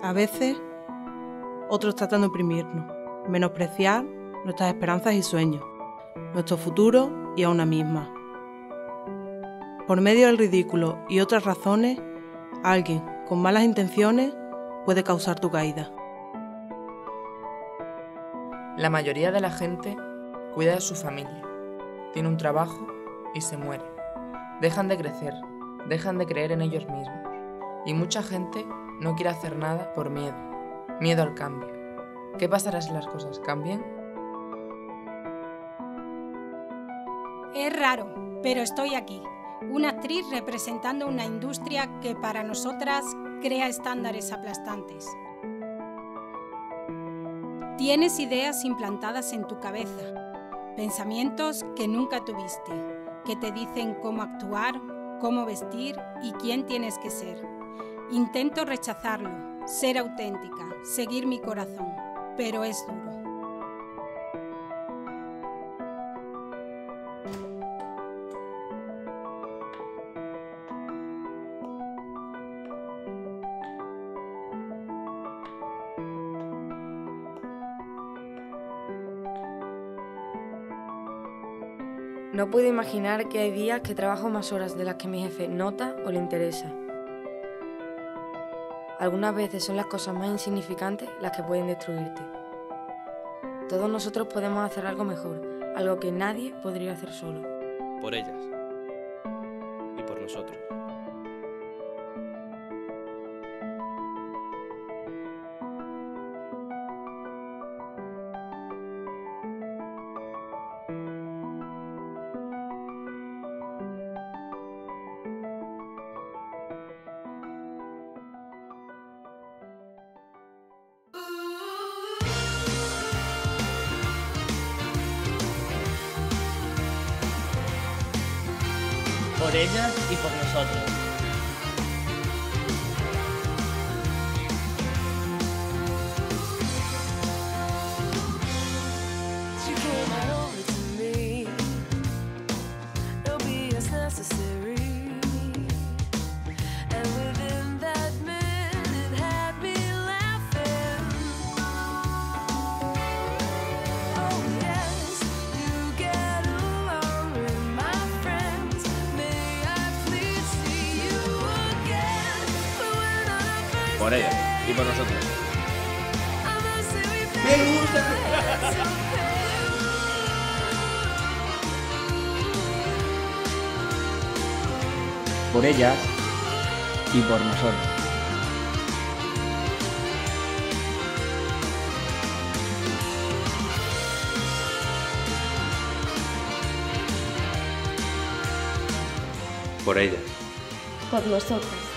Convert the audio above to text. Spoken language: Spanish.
A veces, otros tratan de oprimirnos, menospreciar nuestras esperanzas y sueños, nuestro futuro y a una misma. Por medio del ridículo y otras razones, alguien con malas intenciones puede causar tu caída. La mayoría de la gente cuida de su familia, tiene un trabajo y se muere. Dejan de crecer, dejan de creer en ellos mismos. Y mucha gente no quiere hacer nada por miedo al cambio. ¿Qué pasará si las cosas cambian? Es raro, pero estoy aquí. Una actriz representando una industria que para nosotras crea estándares aplastantes. Tienes ideas implantadas en tu cabeza, pensamientos que nunca tuviste, que te dicen cómo actuar, cómo vestir y quién tienes que ser. Intento rechazarlo, ser auténtica, seguir mi corazón, pero es duro. No puedo imaginar que hay días que trabajo más horas de las que mi jefe nota o le interesa. Algunas veces son las cosas más insignificantes las que pueden destruirte. Todos nosotros podemos hacer algo mejor, algo que nadie podría hacer solo. Por ellas y por nosotros. Por ellas y por nosotros. Por ellas y por nosotros. ¡Me gusta! Por ellas y por nosotros. Por ellas. Por nosotras.